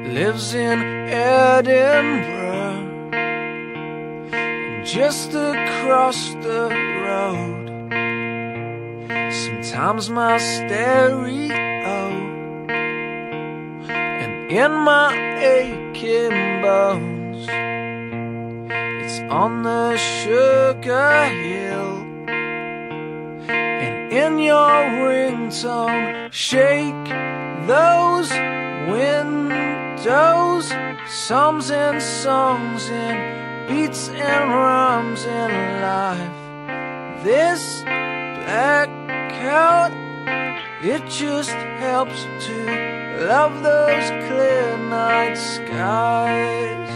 lives in Edinburgh, and just across the road, sometimes my stereo, and in my aching bones, it's on the sugar hill. And in your ringtone, shake those windows, psalms and songs and beats and rhymes in life. This blackout, it just helps to love those clear night skies.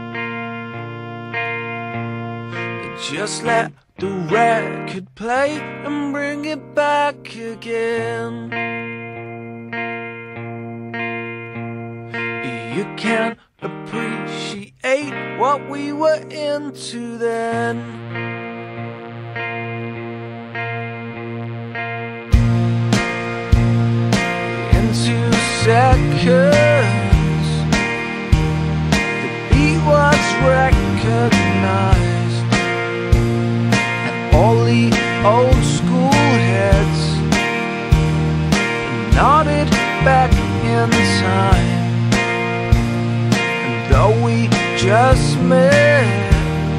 And just let the record play and bring it back again. You can't appreciate what we were into then. In 2 seconds, the beat was recognized, and all the old school heads nodded back in time. Though we just met,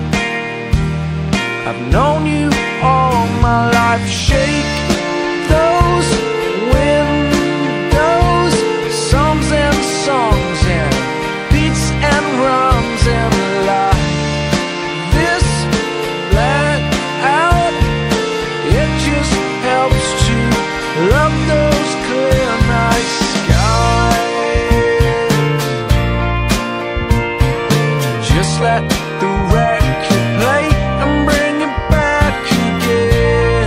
I've known you all my life. Shake those windows, psalms and songs and beats and rhymes and life. This blackout, it just helps to love those clear night skies. Just let the record play and bring it back again.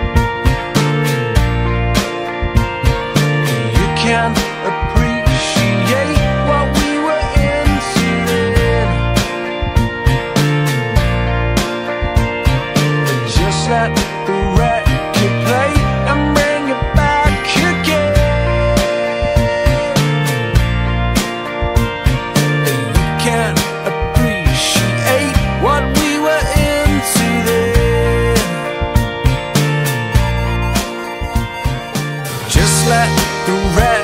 You can't appreciate what we were into then. Just let the record play and bring it back again. You can't appreciate what we were into then. Just let the rest